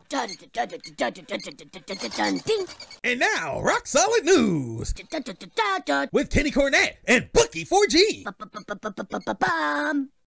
And now, Rock Solid News with Kenny Cornette and Bucky 4G.